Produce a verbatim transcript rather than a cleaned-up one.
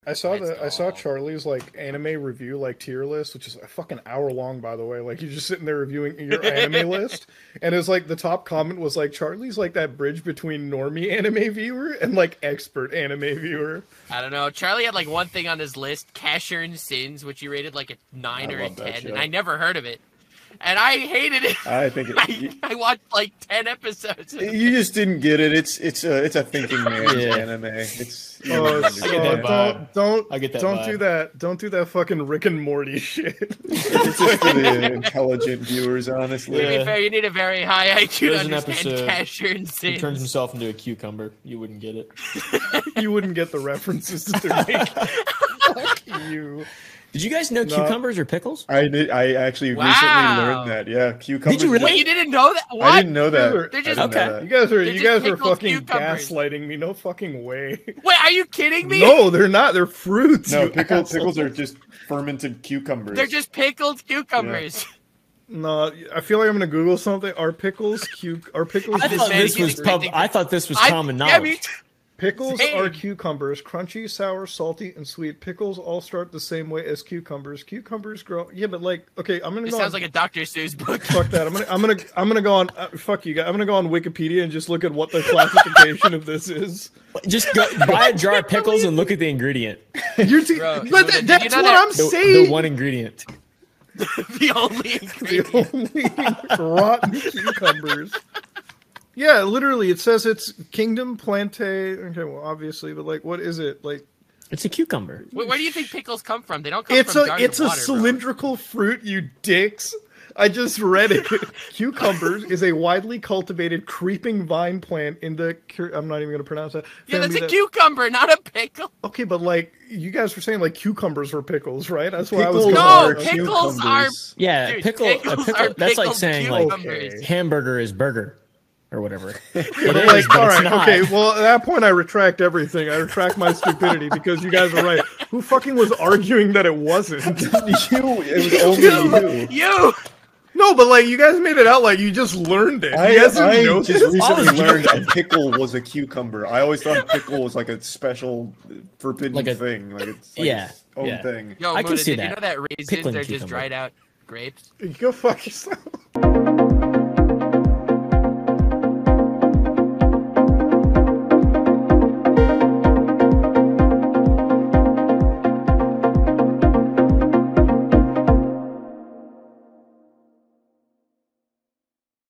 I saw Let's the I saw go. Charlie's like anime review like tier list, which is a fucking hour long, by the way. Like you're just sitting there reviewing your anime list, and it's like the top comment was like Charlie's like that bridge between normie anime viewer and like expert anime viewer. I don't know. Charlie had like one thing on his list, Casher and Sins, which he rated like a nine I or a love that ten, show. and I never heard of it. And I hated it. I think it, I, I watched like ten episodes. Of you just didn't get it. It's it's a it's a thinking man's Yeah. anime. It's you Oh, don't so I get that understand. vibe. don't don't I get that don't vibe. do that. Don't do that fucking Rick and Morty shit. It's just for the intelligent viewers, honestly. To be Yeah. fair, you need a very high I Q to There's an understand episode- Casher and He Sins. turns himself into a cucumber. You wouldn't get it. You wouldn't get the references that they're making. Fuck you. Did you guys know No. cucumbers are pickles? I did. I actually Wow. recently learned that. Yeah, cucumbers. Did you really? Wait, you didn't know that? What? I didn't know that. They're I just- didn't know Okay. that. You guys are They're you just guys are pickled fucking cucumbers. gaslighting me. No fucking way. Wait, are you kidding me? No, they're not. They're fruits. No, you pickle, asshole. pickles are just fermented cucumbers. They're just pickled cucumbers. No, I feel like I'm gonna Google something. Are pickles cu- Are pickles? I This thought man this is was pub. thinking- I thought this was I- common yeah, knowledge. me too. Pickles Same. are cucumbers, crunchy, sour, salty, and sweet. Pickles all start the same way as cucumbers. Cucumbers grow. Yeah, but like, okay, I'm gonna This go. sounds on, like a Doctor Seuss book. fuck that. I'm gonna, I'm gonna, I'm gonna go on. Uh, fuck you guys. I'm gonna go on Wikipedia and just look at what the classification of this is. Just go, buy a jar of pickles and look at the ingredient. You're t- Bro, but did that, you that's know what that- I'm The, saying. the one ingredient. The only ingredient. The only rotten cucumbers. Yeah, literally, it says it's Kingdom Plantae. Okay, well, obviously, but like, what is it? Like, It's a cucumber. Where, where do you think pickles come from? They don't come it's from a jars it's of a water, bro. cylindrical fruit, you dicks. I just read it. Cucumbers is a widely cultivated creeping vine plant in the. cur- I'm not even going to pronounce that. Yeah, that's family a that- cucumber, not a pickle. Okay, but like you guys were saying, like cucumbers were pickles, right? That's why Pickles I was. No, are pickles cucumbers. Yeah, Dude, pickle. A pickles pickle. are That's like pickled saying like cucumbers. Okay. hamburger is burger, or whatever. It But is, like, but all it's right, not. okay. Well, at that point, I retract everything. I retract my stupidity because you guys are right. Who fucking was arguing that it wasn't? you, it was only you. You. No, but like you guys made it out like you just learned it. I, you guys didn't I know just this? recently I was learned a pickle was a cucumber. I always thought pickle was like a special forbidden Like a- thing. Like it's like Yeah, its own yeah. thing. Yo, I can Muda, see did you that. know that raisins Pickling are just cucumber. dried out grapes? Go fuck yourself.